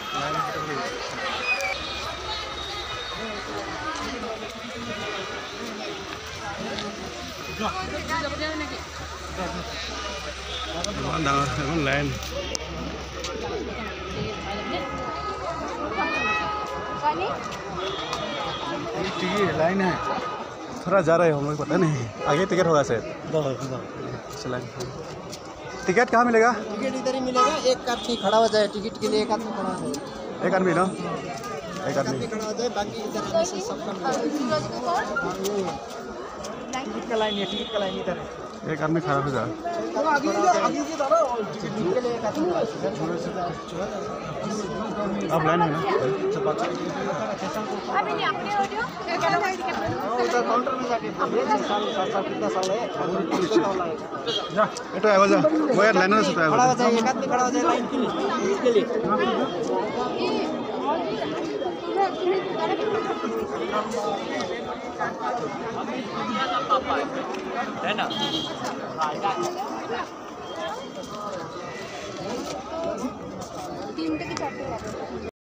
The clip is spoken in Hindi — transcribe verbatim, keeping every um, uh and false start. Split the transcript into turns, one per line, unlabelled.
लाइन लाइन है, थोड़ा जा रहे हैं हम लोग, पता नहीं आगे टिकट होगा शायद। टिकट कहाँ मिलेगा?
टिकट इधर ही मिलेगा, एक आदमी खड़ा हो जाए टिकट के लिए, एक आदमी खड़ा हो जाए,
एक आदमी ना, एक आदमी
खड़ा हो जाए, बाकी इधर आने से सबका मिलेगा। टिकट का लाइन है, टिकट का लाइन इधर है,
एक आदमी खड़ा हो जाए। अब लाइन है ना,
काउंटर में जाके कितना साल है
जा बेटा आवाज आ वो यार लाइन से
खड़ा हो जाए, एक आदमी खड़ा हो जाए लाइन के लिए, के लिए है ना। तीन तक